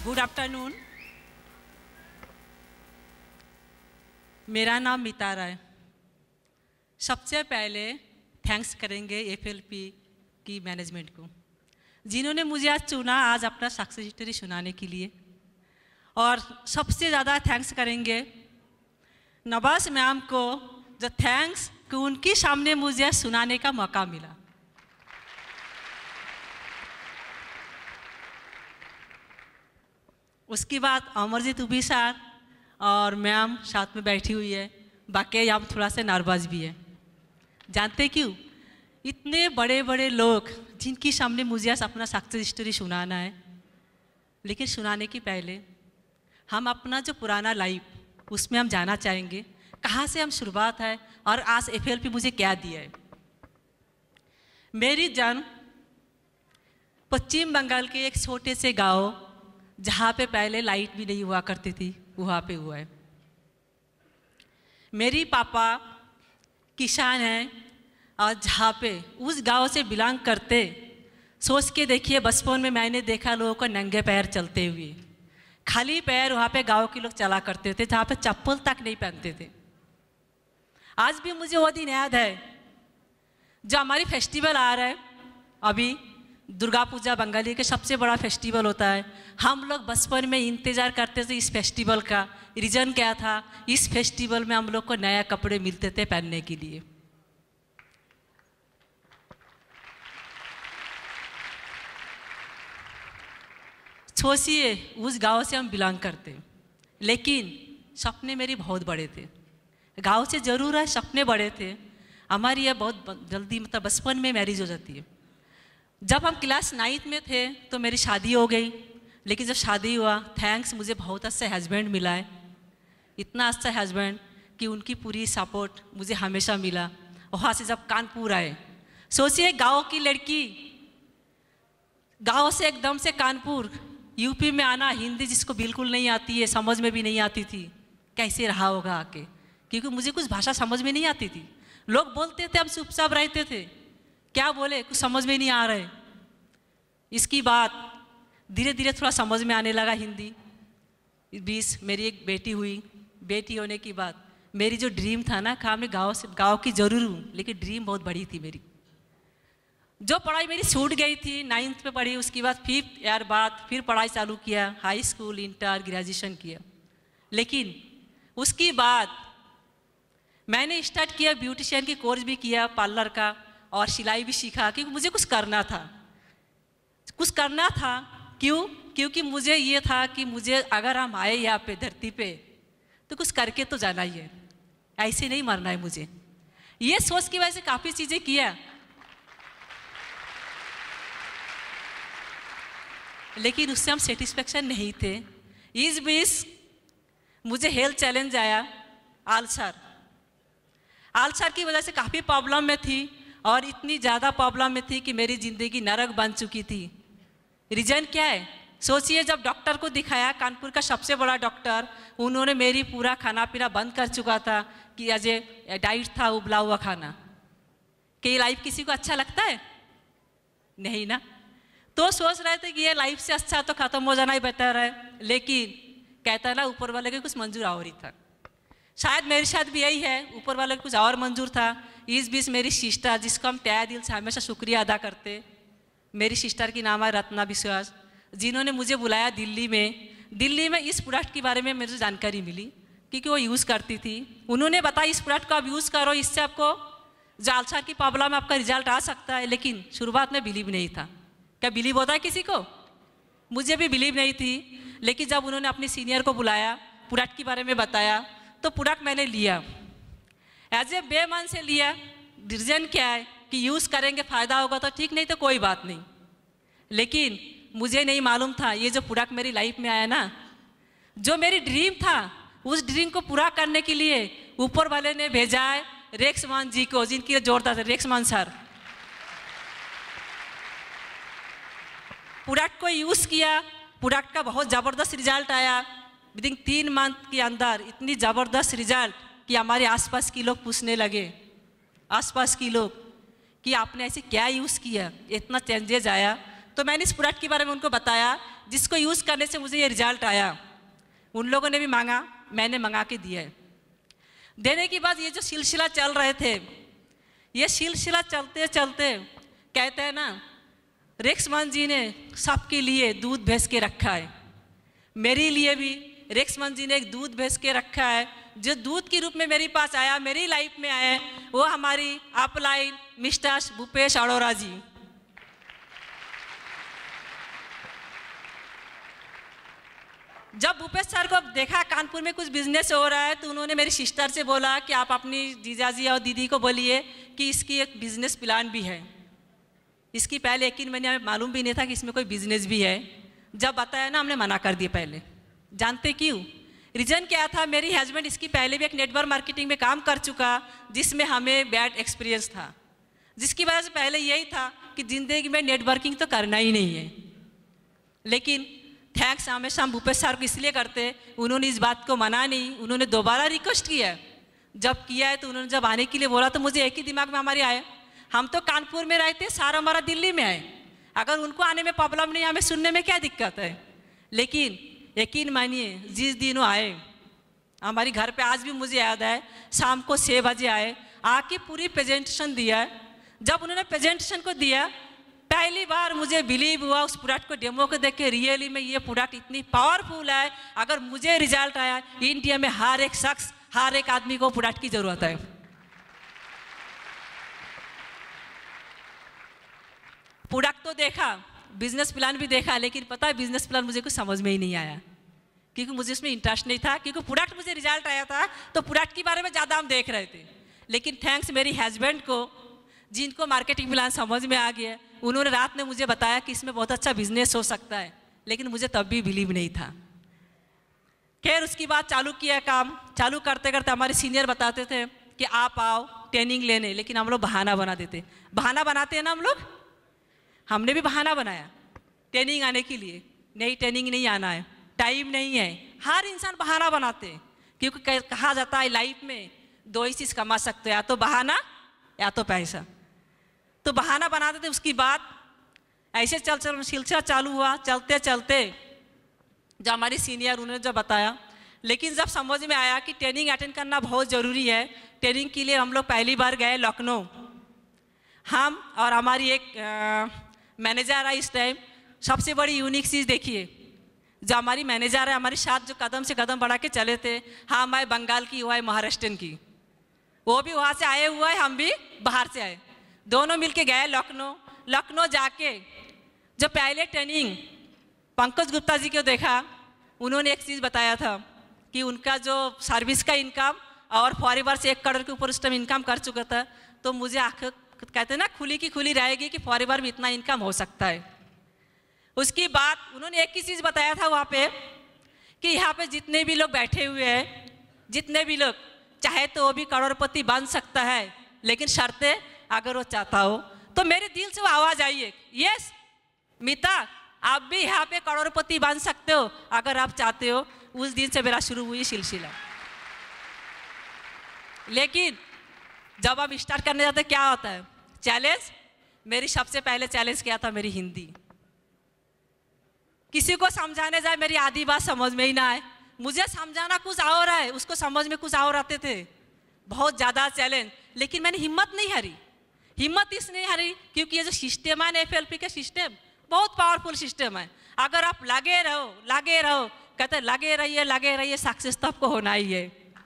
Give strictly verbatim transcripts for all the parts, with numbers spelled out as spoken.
Good afternoon. मेरा नाम मितारा है। सबसे पहले थैंक्स करेंगे एफएलपी की मैनेजमेंट को, जिन्होंने मुझे आज चुना आज अपना सक्सेस हिस्ट्री सुनाने के लिए। और सबसे ज़्यादा थैंक्स करेंगे नवाज मैम को, जो थैंक्स कि उनके सामने मुझे सुनाने का मौका मिला। उसके बाद अमरजीत उबी सर और मैम साथ में बैठी हुई है। बाकी हम थोड़ा सा नर्वस भी है। जानते क्यों? इतने बड़े बड़े लोग जिनके सामने मुझे अपना सक्सेस स्टोरी सुनाना है, लेकिन सुनाने के पहले हम अपना जो पुराना लाइफ उसमें हम जाना चाहेंगे, कहाँ से हम शुरुआत है और आज एफएलपी मुझे क्या दिया है। मेरी जन्म पश्चिम बंगाल के एक छोटे से गांव, जहाँ पे पहले लाइट भी नहीं हुआ करती थी, वहाँ पे हुआ है। मेरी पापा किसान हैं और जहाँ पे उस गांव से बिलोंग करते, सोच के देखिए बचपन में मैंने देखा लोगों को नंगे पैर चलते हुए, खाली पैर वहाँ पे गांव के लोग चला करते थे, जहाँ पे चप्पल तक नहीं पहनते थे। आज भी मुझे वो दिन याद है जो हमारी फेस्टिवल आ रहा है अभी, दुर्गा पूजा बंगाली के सबसे बड़ा फेस्टिवल होता है। हम लोग बचपन में इंतज़ार करते थे इस फेस्टिवल का। रीज़न क्या था? इस फेस्टिवल में हम लोग को नया कपड़े मिलते थे पहनने के लिए। सोचिए उस गांव से हम बिलोंग करते, लेकिन सपने मेरे बहुत बड़े थे। गांव से ज़रूर है, सपने बड़े थे। हमारी यह बहुत जल्दी मतलब बचपन में मैरिज हो जाती है। जब हम क्लास नाइन्थ में थे तो मेरी शादी हो गई, लेकिन जब शादी हुआ, थैंक्स मुझे बहुत अच्छा हस्बैंड मिला है। इतना अच्छा हस्बैंड कि उनकी पूरी सपोर्ट मुझे हमेशा मिला। वहाँ से जब कानपुर आए, सोचिए गांव की लड़की गांव से एकदम से कानपुर यूपी में आना, हिंदी जिसको बिल्कुल नहीं आती है, समझ में भी नहीं आती थी, कैसे रहा होगा आके, क्योंकि मुझे कुछ भाषा समझ में नहीं आती थी। लोग बोलते थे, हम चुपचाप रहते थे, क्या बोले कुछ समझ में नहीं आ रहे। इसकी बात धीरे धीरे थोड़ा समझ में आने लगा हिंदी। बीस मेरी एक बेटी हुई। बेटी होने की बाद मेरी जो ड्रीम था ना, कहा मैं गाँव से गाँव की जरूर हूँ, लेकिन ड्रीम बहुत बड़ी थी मेरी। जो पढ़ाई मेरी छूट गई थी, नाइन्थ में पढ़ी, उसके बाद फिफ्थ ईयर बाद फिर पढ़ाई चालू किया, हाई स्कूल, इंटर, ग्रेजुएशन किया। लेकिन उसके बाद मैंने स्टार्ट किया ब्यूटिशियन की कोर्स भी किया, पार्लर का, और सिलाई भी सीखा, क्योंकि मुझे कुछ करना था। कुछ करना था क्यों? क्योंकि मुझे ये था कि मुझे अगर हम आए यहाँ पे धरती पे तो कुछ करके तो जाना ही है, ऐसे नहीं मरना है मुझे। ये सोच की वजह से काफ़ी चीज़ें किया, लेकिन उससे हम सेटिस्फेक्शन नहीं थे। इस बीच मुझे हेल्थ चैलेंज आया, अल्सर। अल्सर की वजह से काफ़ी प्रॉब्लम में थी, और इतनी ज़्यादा प्रॉब्लम में थी कि मेरी ज़िंदगी नरक बन चुकी थी। रीज़न क्या है? सोचिए, जब डॉक्टर को दिखाया, कानपुर का सबसे बड़ा डॉक्टर, उन्होंने मेरी पूरा खाना पीना बंद कर चुका था कि एज ए डाइट था उबला हुआ खाना। कि ये लाइफ किसी को अच्छा लगता है? नहीं ना। तो सोच रहे थे कि ये लाइफ से अच्छा तो ख़त्म हो जाना ही बेहतर है, लेकिन कहता ना ऊपर वाले के कुछ मंजूर और ही था। शायद मेरे साथ भी यही है, ऊपर वाले को कुछ और मंजूर था। इस बीच मेरी सिस्टर, जिसको हम तहे दिल से हमेशा शुक्रिया अदा करते, मेरी सिस्टर की नाम है रत्ना विश्वास, जिन्होंने मुझे बुलाया दिल्ली में। दिल्ली में इस प्रोडक्ट के बारे में मुझे जानकारी मिली, क्योंकि वो यूज़ करती थी। उन्होंने बताया इस प्रोडक्ट को आप यूज़ करो, इससे आपको जो अल्सर की प्रॉब्लम है आपका रिजल्ट आ सकता है। लेकिन शुरुआत में बिलीव नहीं था। क्या बिलीव होता है किसी को? मुझे भी बिलीव नहीं थी। लेकिन जब उन्होंने अपनी सीनियर को बुलाया, प्रोडक्ट के बारे में बताया, तो प्रोडक्ट मैंने लिया, एज ए बेमन से लिया। रीज़न क्या है कि यूज़ करेंगे फ़ायदा होगा तो ठीक, नहीं तो कोई बात नहीं। लेकिन मुझे नहीं मालूम था ये जो प्रोडक्ट मेरी लाइफ में आया ना, जो मेरी ड्रीम था, उस ड्रीम को पूरा करने के लिए ऊपर वाले ने भेजा है रेक्समान जी को, जिनकी जोरदार थे रेक्समान सर। प्रोडक्ट को यूज़ किया, प्रोडक्ट का बहुत ज़बरदस्त रिजल्ट आया। विदिन तीन मंथ के अंदर इतनी ज़बरदस्त रिजल्ट कि हमारे आसपास के लोग पूछने लगे, आसपास के लोग, कि आपने ऐसे क्या यूज़ किया, इतना चेंजेज आया। तो मैंने इस प्रोडक्ट के बारे में उनको बताया। जिसको यूज़ करने से मुझे ये रिजल्ट आया। उन लोगों ने भी मांगा, मैंने मंगा के दिया है। देने के बाद ये जो सिलसिला चल रहे थे, ये सिलसिला चलते चलते कहते हैं ना, रेक्समन जी ने सबके लिए दूध भेज के रखा है। मेरे लिए भी रेक्समन जी ने एक दूध भेज के रखा है, जो दूध के रूप में मेरे पास आया, मेरी लाइफ में आया, वो हमारी अपलाइन मिस्टर भूपेश अरोड़ा जी। जब भूपेश सर को देखा कानपुर में कुछ बिजनेस हो रहा है, तो उन्होंने मेरी सिस्टर से बोला कि आप अपनी जीजाजी और दीदी को बोलिए कि इसकी एक बिजनेस प्लान भी है। इसकी पहले यकीन मैंने हमें मालूम भी नहीं था कि इसमें कोई बिजनेस भी है। जब बताया ना, हमने मना कर दिया पहले। जानते क्यों? रीज़न क्या था, मेरी हस्बैंड इसकी पहले भी एक नेटवर्क मार्केटिंग में काम कर चुका, जिसमें हमें बैड एक्सपीरियंस था, जिसकी वजह से पहले यही था कि ज़िंदगी में नेटवर्किंग तो करना ही नहीं है। लेकिन थैंक्स हमेशा हम भूपेश सर को इसलिए करते, उन्होंने इस बात को मना नहीं, उन्होंने दोबारा रिक्वेस्ट किया। जब किया है तो उन्होंने जब आने के लिए बोला, तो मुझे एक ही दिमाग में हमारे आया, हम तो कानपुर में रहते, सारा हमारा दिल्ली में है, अगर उनको आने में प्रॉब्लम नहीं, हमें सुनने में क्या दिक्कत है। लेकिन यकीन मानिए, जिस दिन वो आए हमारी घर पे, आज भी मुझे याद है, शाम को छः बजे आए, आके पूरी प्रेजेंटेशन दिया। जब उन्होंने प्रेजेंटेशन को दिया, पहली बार मुझे बिलीव हुआ उस प्रोडक्ट को डेमो को देख के, रियली में ये प्रोडक्ट इतनी पावरफुल है। अगर मुझे रिजल्ट आया, इंडिया में हर एक शख्स, हर एक आदमी को प्रोडक्ट की जरूरत है। प्रोडक्ट तो देखा, बिजनेस प्लान भी देखा, लेकिन पता है बिजनेस प्लान मुझे कुछ समझ में ही नहीं आया, क्योंकि मुझे इसमें इंटरेस्ट नहीं था। क्योंकि प्रोडक्ट मुझे रिजल्ट आया था, तो प्रोडक्ट के बारे में ज़्यादा हम देख रहे थे। लेकिन थैंक्स मेरी हस्बैंड को, जिनको मार्केटिंग प्लान समझ में आ गया, उन्होंने रात में मुझे बताया कि इसमें बहुत अच्छा बिजनेस हो सकता है, लेकिन मुझे तब भी बिलीव नहीं था। खैर उसकी बाद चालू किया काम। चालू करते करते हमारे सीनियर बताते थे कि आप आओ ट्रेनिंग लेने, लेकिन हम लोग बहाना बना देते। बहाना बनाते हैं ना हम लोग, हमने भी बहाना बनाया ट्रेनिंग आने के लिए। नहीं, ट्रेनिंग नहीं आना है, टाइम नहीं है। हर इंसान बहाना बनाते हैं, क्योंकि कहा जाता है लाइफ में दो ही चीज़ कमा सकते हो, या तो बहाना या तो पैसा। तो बहाना बनाते थे। उसकी बाद ऐसे चल चल सिलसिला चालू हुआ। चलते चलते जब हमारी सीनियर उन्होंने जब बताया, लेकिन जब समझ में आया कि ट्रेनिंग अटेंड करना बहुत ज़रूरी है, ट्रेनिंग के लिए हम लोग पहली बार गए लखनऊ। हम और हमारी एक मैनेजर है इस टाइम। सबसे बड़ी यूनिक चीज़ देखिए, जो हमारी मैनेजर है, हमारे साथ जो कदम से कदम बढ़ा के चले थे, हाँ मैं बंगाल की, हुआ है महाराष्ट्र की, वो भी वहाँ से आए हुआ है, हम भी बाहर से आए। दोनों मिलके गए लखनऊ। लखनऊ जाके जो पहले ट्रेनिंग पंकज गुप्ता जी को देखा, उन्होंने एक चीज़ बताया था कि उनका जो सर्विस का इनकम और फॉरएवर से एक करोड़ के ऊपर उस टाइम इनकम कर चुका था। तो मुझे आँख कहते हैं ना, खुली की खुली रहेगी कि फॉरएवर में इतना इनकम हो सकता है। उसकी बाद उन्होंने एक ही चीज़ बताया था वहाँ पे कि यहाँ पे जितने भी लोग बैठे हुए हैं, जितने भी लोग चाहे तो वो भी करोड़पति बन सकता है, लेकिन शर्तें अगर वो चाहता हो। तो मेरे दिल से वो आवाज़ आई है, यस मीता, आप भी यहाँ पे करोड़पति बन सकते हो अगर आप चाहते हो। उस दिन से मेरा शुरू हुई सिलसिला। लेकिन जब हम स्टार्ट करने जाते क्या होता है, चैलेंज। मेरी सबसे पहले चैलेंज क्या था, मेरी हिंदी। किसी को समझाने जाए मेरी आधी बात समझ में ही ना आए। मुझे समझाना कुछ और है, उसको समझ में कुछ और आते थे। बहुत ज़्यादा चैलेंज, लेकिन मैंने हिम्मत नहीं हारी। हिम्मत इसलिए हारी क्योंकि ये जो सिस्टम है, एफ एल पी का सिस्टम बहुत पावरफुल सिस्टम है। अगर आप लगे रहो लगे रहो कहते लगे रहिए लगे रहिए, सक्सेस तो आपको होना ही है।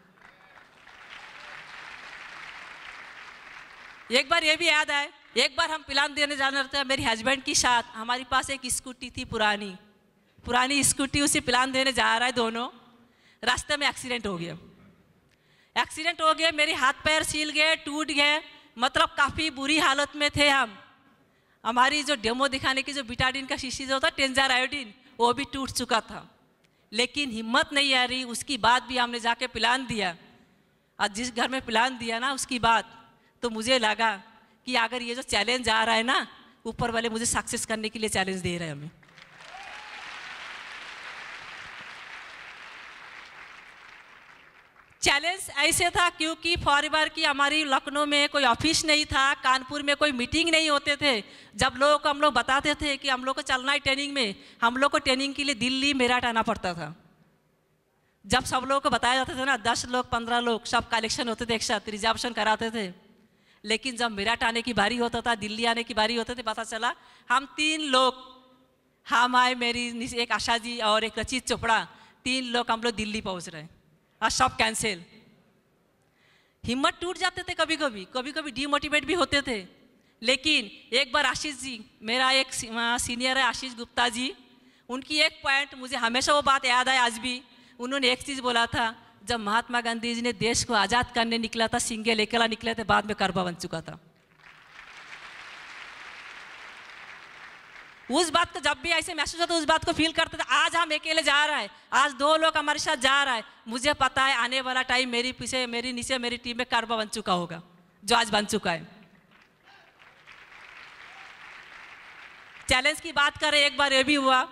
एक बार ये भी याद आए, एक बार हम प्लान देने जाने रहे थे मेरी हस्बैंड के साथ। हमारे पास एक स्कूटी थी, पुरानी पुरानी स्कूटी, उसी प्लान देने जा रहा है दोनों। रास्ते में एक्सीडेंट हो गया। एक्सीडेंट हो गया, मेरे हाथ पैर सील गए, टूट गए, मतलब काफ़ी बुरी हालत में थे हम। हमारी जो डेमो दिखाने की जो बिटाडिन का शीशी जो होता है, टेंजर आयोडीन, वो भी टूट चुका था। लेकिन हिम्मत नहीं आ रही। उसकी बाद भी हमने जाके प्लान दिया, और जिस घर में प्लान दिया ना, उसकी बाद तो मुझे लगा कि अगर ये जो चैलेंज आ रहा है ना, ऊपर वाले मुझे सक्सेस करने के लिए चैलेंज दे रहे हैं हमें। चैलेंज ऐसे था क्योंकि फॉरवर की हमारी लखनऊ में कोई ऑफिस नहीं था, कानपुर में कोई मीटिंग नहीं होते थे। जब लोगों को हम लोग बताते थे कि हम लोग को चलना है ट्रेनिंग में, हम लोग को ट्रेनिंग के लिए दिल्ली मेरठ आना पड़ता था। जब सब लोगों को बताया जाता था ना, दस लोग पंद्रह लोग सब कलेक्शन होते थे, एक साथ रिजर्वेशन कराते थे। लेकिन जब मेरठ आने की बारी होता था, दिल्ली आने की बारी होती थी, पता चला हम तीन लोग, हम आए, मेरी एक आशा जी और एक रचित चोपड़ा, तीन लोग हम लोग दिल्ली पहुंच रहे हैं और सब कैंसिल। हिम्मत टूट जाते थे, कभी कभी कभी कभी डीमोटिवेट भी होते थे। लेकिन एक बार आशीष जी, मेरा एक सीनियर है आशीष गुप्ता जी, उनकी एक पॉइंट मुझे हमेशा वो बात याद है आज भी। उन्होंने एक चीज़ बोला था, जब महात्मा गांधी जी ने देश को आज़ाद करने निकला था, सिंगे लेकेला निकले थे, बाद में करबा बन चुका था। उस बात को जब भी ऐसे महसूस होता, उस बात को फील करते थे। आज हम अकेले जा रहा है, आज दो लोग हमारे साथ जा रहा है, मुझे पता है आने वाला टाइम मेरी पीछे, मेरी नीचे मेरी टीम में करबा बन चुका होगा, जो आज बन चुका है। चैलेंज की बात करें, एक बार ये भी हुआ,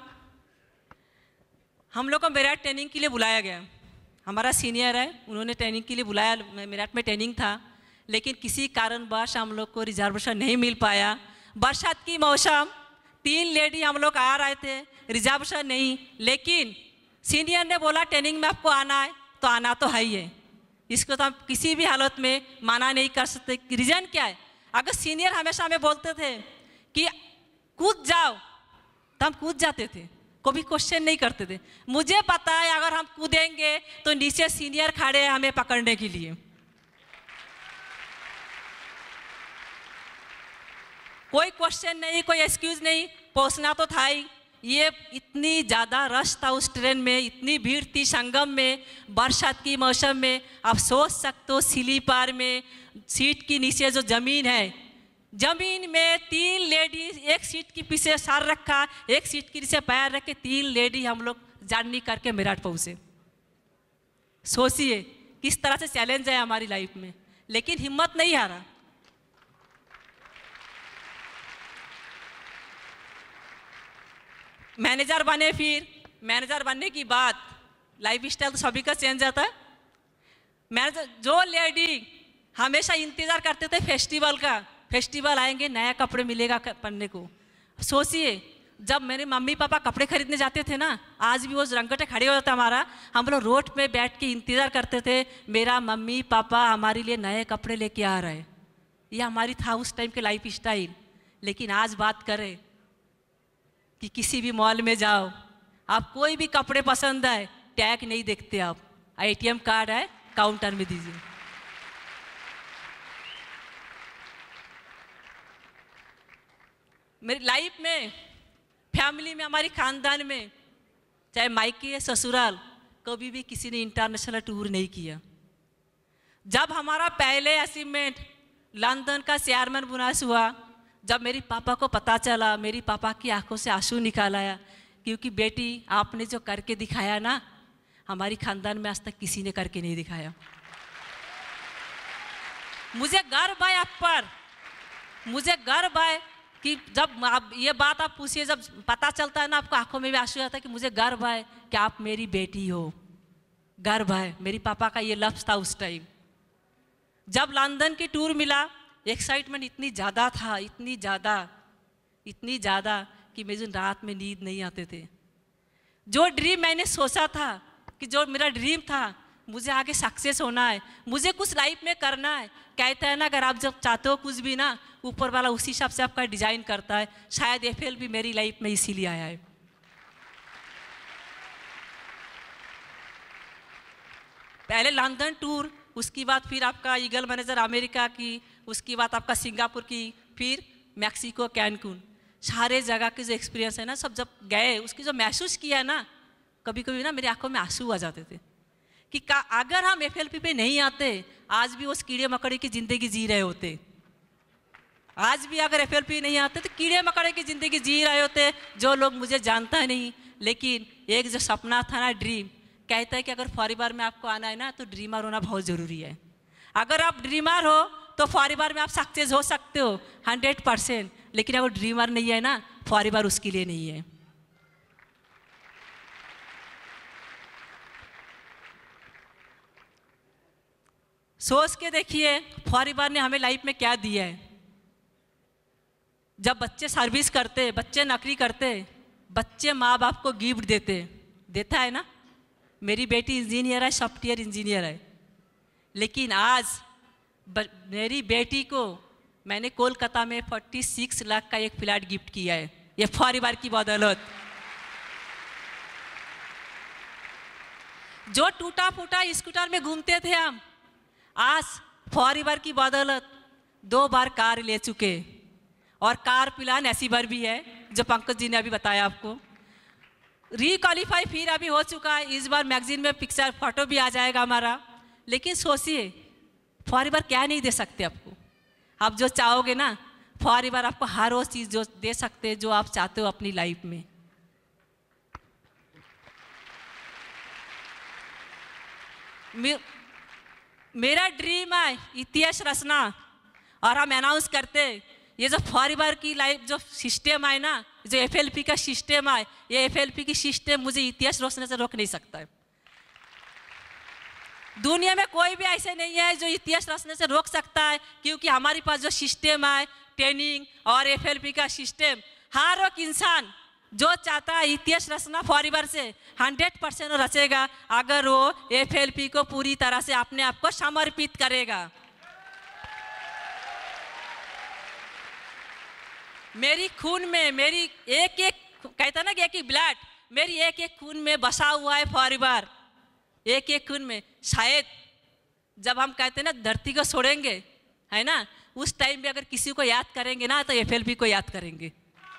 हम लोग को मेरठ ट्रेनिंग के लिए बुलाया गया। हमारा सीनियर है, उन्होंने ट्रेनिंग के लिए बुलाया, मेरठ में ट्रेनिंग था। लेकिन किसी कारणवश हम लोग को रिजर्वेशन नहीं मिल पाया। बरसात की मौसम, तीन लेडी हम लोग आ रहे थे, रिजर्वेशन नहीं। लेकिन सीनियर ने बोला ट्रेनिंग में आपको आना है तो आना तो है ही है, इसको तो हम किसी भी हालत में माना नहीं कर सकते। रीज़न क्या है? अगर सीनियर हमेशा हमें बोलते थे कि कूद जाओ तो हम कूद जाते थे, कोई क्वेश्चन नहीं करते थे। मुझे पता है अगर हम कूदेंगे तो नीचे सीनियर खड़े हैं हमें पकड़ने के लिए। कोई क्वेश्चन नहीं, कोई एक्सक्यूज नहीं, पहुंचना तो था ही। ये इतनी ज़्यादा रश था उस ट्रेन में, इतनी भीड़ थी संगम में, बरसात की मौसम में। आप सोच सकते हो स्लीपर में सीट के नीचे जो ज़मीन है, जमीन में तीन लेडी, एक सीट के पीछे सर रखा, एक सीट के नीचे पैर रख के तीन लेडी हम लोग जर्नी करके मेरठ पहुँचे। सोचिए किस तरह से चैलेंज है हमारी लाइफ में, लेकिन हिम्मत नहीं हारा। मैनेजर बने, फिर मैनेजर बनने की बाद लाइफ स्टाइल तो सभी का चेंज आता है। मैनेजर, जो लेडी हमेशा इंतज़ार करते थे फेस्टिवल का, फेस्टिवल आएंगे नया कपड़े मिलेगा पहनने को। सोचिए जब मेरे मम्मी पापा कपड़े खरीदने जाते थे ना, आज भी वो रंगटे खड़े हो जाता हमारा, हम लोग रोड पे बैठ के इंतज़ार करते थे मेरा मम्मी पापा हमारे लिए नए कपड़े लेके आ रहे हैं। ये हमारी था उस टाइम के लाइफ स्टाइल। लेकिन आज बात करें कि किसी भी मॉल में जाओ, आप कोई भी कपड़े पसंद आए, टैग नहीं देखते, आप एटीएम कार्ड है काउंटर में दीजिए। मेरी लाइफ में, फैमिली में, हमारी खानदान में, चाहे मायके या ससुराल, कभी भी किसी ने इंटरनेशनल टूर नहीं किया। जब हमारा पहले अचीवमेंट लंदन का चेयरमैन बोनस हुआ, जब मेरी पापा को पता चला, मेरी पापा की आंखों से आंसू निकाल आया, क्योंकि बेटी आपने जो करके दिखाया ना, हमारी खानदान में आज तक किसी ने करके नहीं दिखाया। मुझे गर्व है आप पर, मुझे गर्व है कि जब आप ये बात आप पूछिए, जब पता चलता है ना, आपको आंखों में भी आंसू आता है कि मुझे गर्व है कि आप मेरी बेटी हो। गर्व है, मेरी पापा का ये लफ्ज़ था उस टाइम। जब लंदन की टूर मिला, एक्साइटमेंट इतनी ज़्यादा था, इतनी ज़्यादा इतनी ज़्यादा कि मुझे रात में नींद नहीं आते थे। जो ड्रीम मैंने सोचा था, कि जो मेरा ड्रीम था, मुझे आगे सक्सेस होना है, मुझे कुछ लाइफ में करना है। कहते हैं ना, अगर आप जब चाहते हो कुछ भी ना, ऊपर वाला उसी हिसाब से आपका डिज़ाइन करता है। शायद एफएल भी मेरी लाइफ में इसीलिए आया है। पहले लंदन टूर, उसकी बाद फिर आपका ईगल मैनेजर अमेरिका की, उसकी बाद आपका सिंगापुर की, फिर मैक्सिको, कैनकून, सारे जगह के जो एक्सपीरियंस है ना, सब जब गए, उसकी जो महसूस किया ना, कभी कभी ना मेरी आंखों में आंसू आ जाते थे कि का अगर हम एफएलपी पे नहीं आते, आज भी उस कीड़े मकड़े की ज़िंदगी जी रहे होते। आज भी अगर एफएलपी नहीं आते तो कीड़े मकड़े की ज़िंदगी जी रहे होते। जो लोग मुझे जानता नहीं, लेकिन एक जो सपना था ना, ड्रीम, कहता है कि अगर फॉरएवर में आपको आना है ना, तो ड्रीमर होना बहुत ज़रूरी है। अगर आप ड्रीमर हो तो फॉरएवर में आप सक्सेस हो सकते हो हंड्रेड परसेंट, लेकिन अगर ड्रीमर नहीं है ना, फॉरएवर उसके लिए नहीं है। सोच के देखिए परिवार ने हमें लाइफ में क्या दिया है। जब बच्चे सर्विस करते, बच्चे नौकरी करते, बच्चे माँ बाप को गिफ्ट देते, देता है ना। मेरी बेटी इंजीनियर है, सॉफ्टवेयर इंजीनियर है, लेकिन आज मेरी बेटी को मैंने कोलकाता में छियालीस लाख का एक फ्लैट गिफ्ट किया है, ये परिवार की बदौलत। जो टूटा फूटा स्कूटर में घूमते थे हम, आज परिवार की बदौलत दो बार कार ले चुके, और कार प्लान ऐसी बार भी है जो पंकज जी ने अभी बताया आपको। रिक्वालीफाई फिर अभी हो चुका है, इस बार मैगजीन में पिक्चर फोटो भी आ जाएगा हमारा। लेकिन सोचिए परिवार क्या नहीं दे सकते आपको। आप जो चाहोगे ना, परिवार आपको हर वो चीज़ जो दे सकते हैं जो आप चाहते हो अपनी लाइफ में। मे, मेरा ड्रीम है इतिहास रचना, और हम अनाउंस करते ये जो परिवार की लाइफ जो सिस्टम है ना, जो एफएलपी का सिस्टम है, ये एफएलपी की सिस्टम मुझे इतिहास रोकने से रोक नहीं सकता है। दुनिया में कोई भी ऐसे नहीं है जो इतिहास रचने से रोक सकता है, क्योंकि हमारे पास जो सिस्टम है ट्रेनिंग और एफएलपी का सिस्टम, हर एक इंसान जो चाहता है इतिहास रचना परिवार से हंड्रेड परसेंट रचेगा, अगर वो एफएलपी को पूरी तरह से अपने आप को समर्पित करेगा। मेरी खून में, मेरी एक एक कहता ना कि एक एक ब्लड, मेरी एक एक खून में बसा हुआ है परिवार, एक एक खून में। शायद जब हम कहते हैं ना धरती को छोड़ेंगे, है ना, उस टाइम पे अगर किसी को याद करेंगे ना तो एफएलपी को याद करेंगे।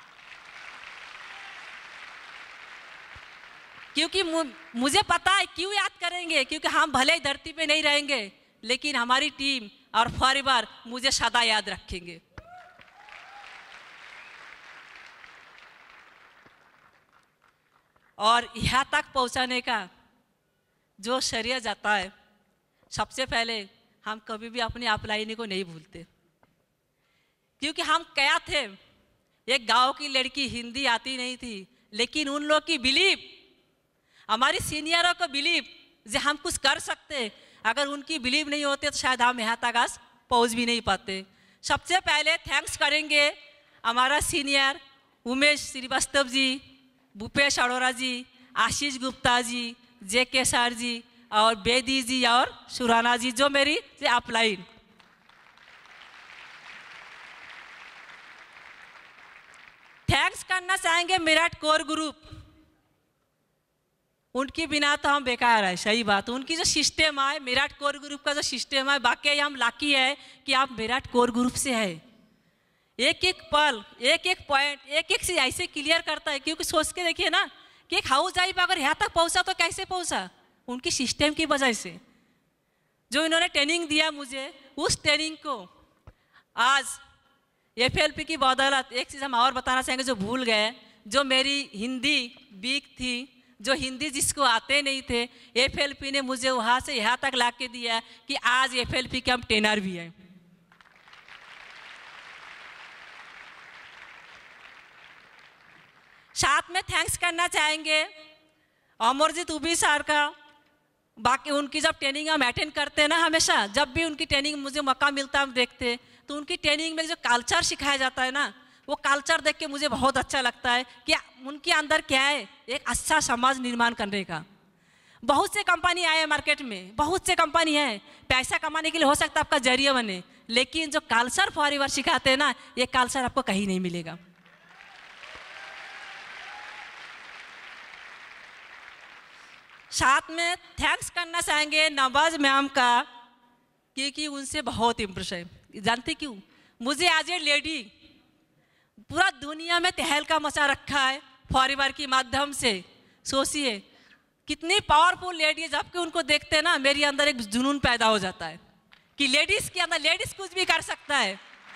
क्योंकि मुझे पता है क्यों याद करेंगे, क्योंकि हम भले ही धरती पे नहीं रहेंगे, लेकिन हमारी टीम और परिवार मुझे सदा याद रखेंगे। और यहाँ तक पहुँचाने का जो श्रेय जाता है, सबसे पहले हम कभी भी अपने अपलाइनी को नहीं भूलते। क्योंकि हम क्या थे, एक गांव की लड़की, हिंदी आती नहीं थी, लेकिन उन लोग की बिलीव, हमारी सीनियरों को बिलीव जो हम कुछ कर सकते, अगर उनकी बिलीव नहीं होते तो शायद हम यहाँ तक आज पहुँच भी नहीं पाते। सबसे पहले थैंक्स करेंगे हमारा senior Umesh Shrivastava ji, Bhupesh Arora ji, Ashish Gupta ji, J K sir जी और बेदी जी और सुराना जी, जो मेरी अपलाइन। थैंक्स करना चाहेंगे मेरठ कोर ग्रुप, उनके बिना तो हम बेकार है, सही बात। उनकी जो सिस्टम है, मेरठ कोर ग्रुप का जो सिस्टम है, बाकी हम लाकी है कि आप मेरठ कोर ग्रुप से है। एक एक पल, एक एक पॉइंट, एक एक चीज ऐसे क्लियर करता है। क्योंकि सोच के देखिए ना कि एक हाउस वाइफ अगर यहाँ तक पहुँचा तो कैसे पहुँचा, उनकी सिस्टम की वजह से। जो इन्होंने ट्रेनिंग दिया मुझे, उस ट्रेनिंग को आज एफएलपी की बदौलत एक चीज़ हम और बताना चाहेंगे जो भूल गए, जो मेरी हिंदी वीक थी, जो हिंदी जिसको आते नहीं थे, एफएलपी ने मुझे वहाँ से यहाँ तक ला के दिया कि आज एफएलपी के हम ट्रेनर भी हैं। साथ में थैंक्स करना चाहेंगे अमरजीत उबी सर का। बाकी उनकी जब ट्रेनिंग हम अटेंड करते हैं ना, हमेशा जब भी उनकी ट्रेनिंग मुझे मौका मिलता है हम देखते, तो उनकी ट्रेनिंग में जो कल्चर सिखाया जाता है ना, वो कल्चर देख के मुझे बहुत अच्छा लगता है कि उनके अंदर क्या है, एक अच्छा समाज निर्माण करने का। बहुत से कंपनी आए मार्केट में, बहुत से कंपनी है, पैसा कमाने के लिए हो सकता है आपका जरिया बने, लेकिन जो कल्चर परिवार सिखाते हैं ना, ये कल्चर आपको कहीं नहीं मिलेगा। साथ में थैंक्स करना चाहेंगे नवाज मैम का, क्योंकि उनसे बहुत इम्प्रेस है। जानते क्यों? मुझे आज ये लेडी पूरा दुनिया में तहलका मचा रखा है परिवार के माध्यम से। सोचिए कितनी पावरफुल लेडी है, जबकि उनको देखते हैं ना मेरे अंदर एक जुनून पैदा हो जाता है कि लेडीज के अंदर लेडीज कुछ भी कर सकता है।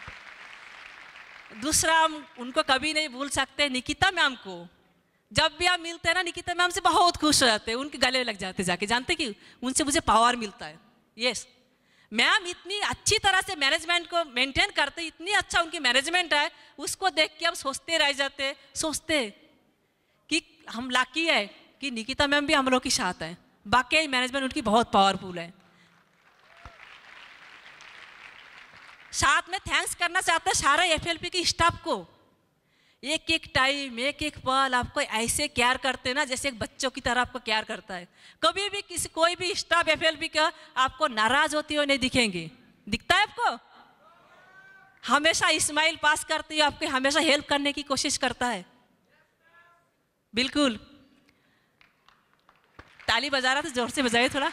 दूसरा, हम उनको कभी नहीं भूल सकते निकिता मैम को। जब भी आप मिलते हैं ना निकिता मैम से बहुत खुश हो जाते हैं, उनके गले लग जाते जाके। जानते कि उनसे मुझे पावर मिलता है। यस, मैम इतनी अच्छी तरह से मैनेजमेंट को मेंटेन करते, इतनी अच्छा उनकी मैनेजमेंट है, उसको देख के हम सोचते रह जाते, सोचते कि हम लाकी है कि निकिता मैम भी हम लोग के साथ है। बाकी मैनेजमेंट उनकी बहुत पावरफुल है। साथ में थैंक्स करना चाहते हैं सारे एफ एल पी के स्टाफ को। एक एक टाइम, एक एक पल आपको ऐसे केयर करते हैं ना, जैसे एक बच्चों की तरह आपको केयर करता है। कभी भी किसी कोई भी स्टाफ एफ एल पी का आपको नाराज होती हुई नहीं दिखेंगे। दिखता है आपको? हमेशा इस्माइल पास करती है, आपके हमेशा हेल्प करने की कोशिश करता है। बिल्कुल। ताली बजा रहा था, जोर से बजाइए थोड़ा।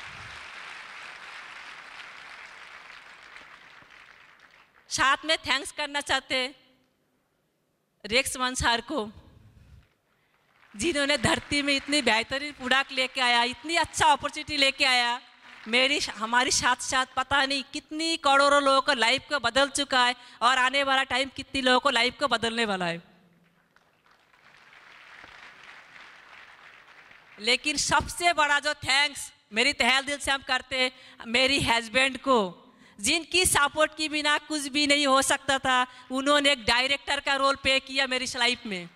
साथ में थैंक्स करना चाहते रेक्स वन सर को, जिन्होंने धरती में इतनी बेहतरीन प्रोडक्ट लेके आया, इतनी अच्छा अपॉर्चुनिटी लेके आया। मेरी हमारी साथ साथ पता नहीं कितनी करोड़ों लोगों को लाइफ को बदल चुका है, और आने वाला टाइम कितनी लोगों को लाइफ को बदलने वाला है। लेकिन सबसे बड़ा जो थैंक्स मेरी तहे दिल से हम करते हैं मेरी हस्बैंड को, जिनकी सपोर्ट के बिना कुछ भी नहीं हो सकता था। उन्होंने एक डायरेक्टर का रोल प्ले किया मेरी लाइफ में।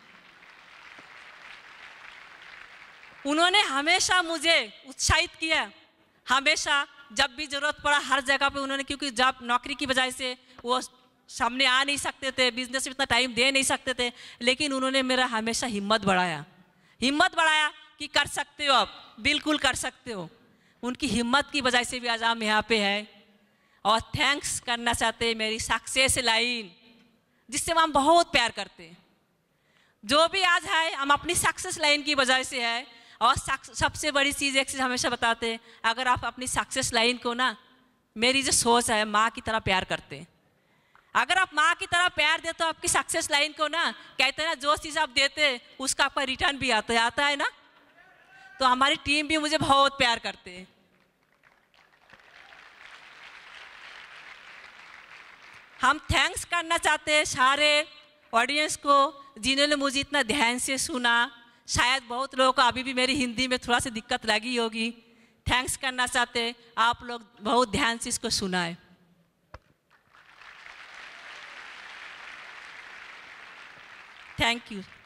उन्होंने हमेशा मुझे उत्साहित किया, हमेशा जब भी जरूरत पड़ा हर जगह पे उन्होंने, क्योंकि जब नौकरी की वजह से वो सामने आ नहीं सकते थे, बिजनेस में इतना टाइम दे नहीं सकते थे, लेकिन उन्होंने मेरा हमेशा हिम्मत बढ़ाया हिम्मत बढ़ाया कि कर सकते हो आप, बिल्कुल कर सकते हो। उनकी हिम्मत की वजह से भी आज हम यहाँ पे हैं। और थैंक्स करना चाहते हैं मेरी सक्सेस लाइन, जिससे हम बहुत प्यार करते हैं। जो भी आज है हम अपनी सक्सेस लाइन की वजह से है। और सबसे बड़ी चीज़ एक चीज़ हमेशा बताते हैं, अगर आप अपनी सक्सेस लाइन को ना, मेरी जो सोच है माँ की तरह प्यार करते हैं। अगर आप माँ की तरह प्यार देते हो आपकी सक्सेस लाइन को ना, कहते हैं ना जो चीज़ आप देते हैं उसका आपका रिटर्न भी आता है आता है ना। तो हमारी टीम भी मुझे बहुत प्यार करते हैं। हम थैंक्स करना चाहते हैं सारे ऑडियंस को, जिन्होंने मुझे इतना ध्यान से सुना। शायद बहुत लोगों को अभी भी मेरी हिंदी में थोड़ा सी दिक्कत लगी होगी। थैंक्स करना चाहते हैं आप लोग बहुत ध्यान से इसको सुना है। Thank you.